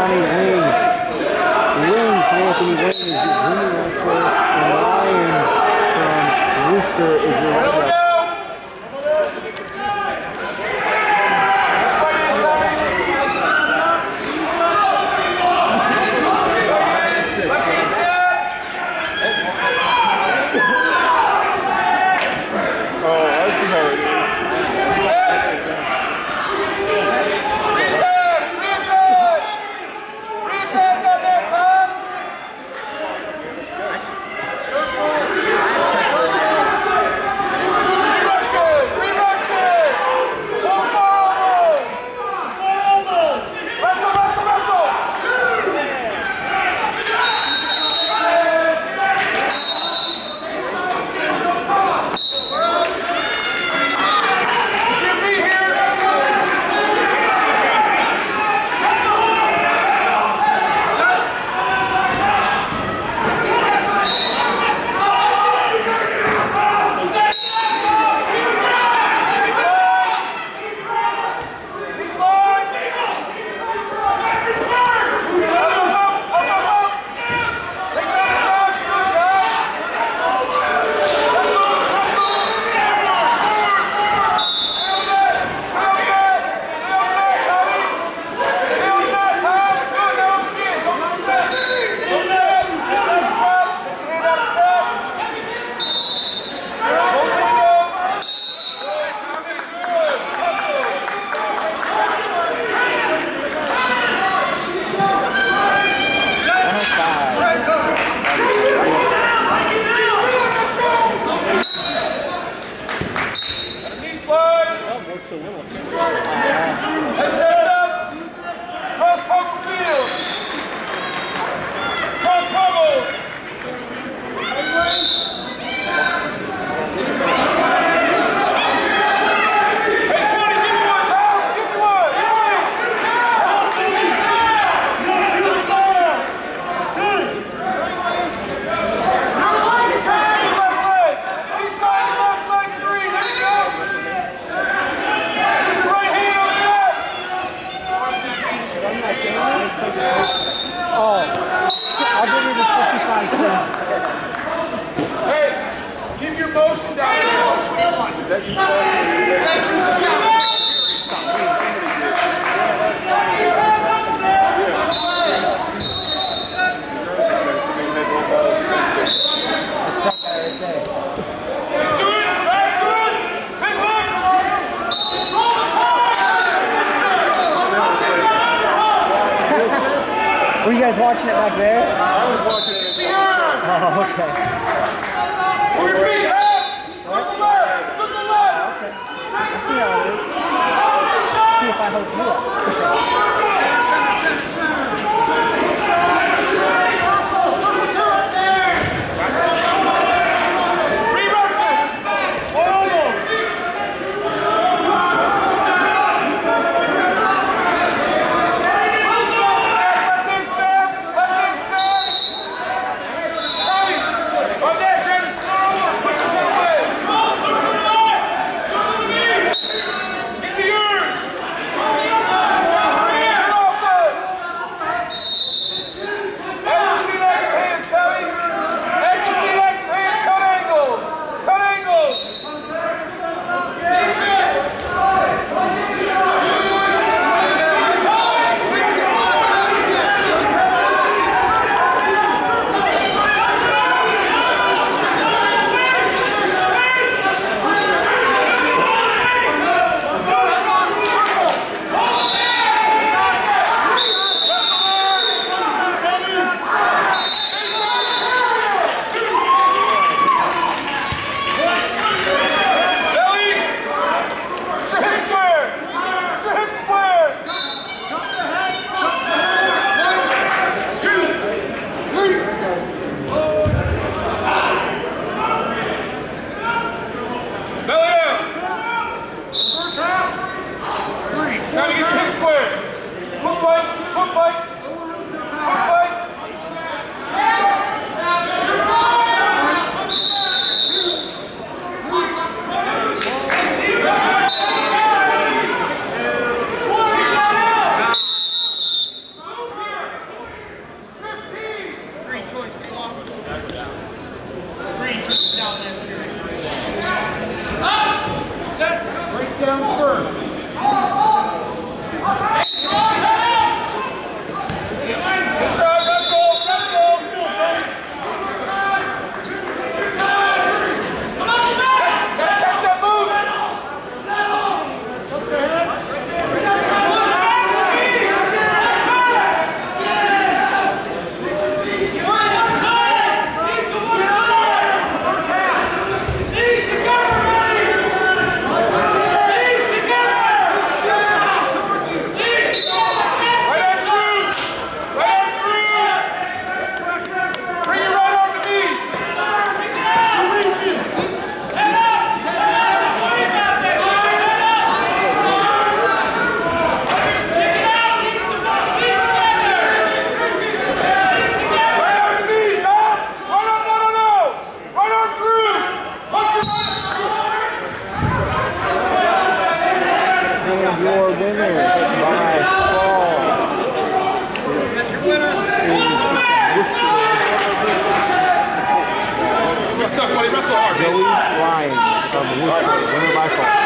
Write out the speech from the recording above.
Johnny Wing. Wing from Anthony Wing is your junior wrestler, and Lyons from Worcester is your red wrestler. Were you guys watching it back there? I was watching it. Oh, okay. Circle left! Circle left! Okay. Let's see how it is. Let's see if I hook you up. Break down first. Good job, wrestle, wrestle. Catch that move. Your winner by fall Good stuff, buddy. Wrestle hard. Joey Lyons of Worcester, winner by fall.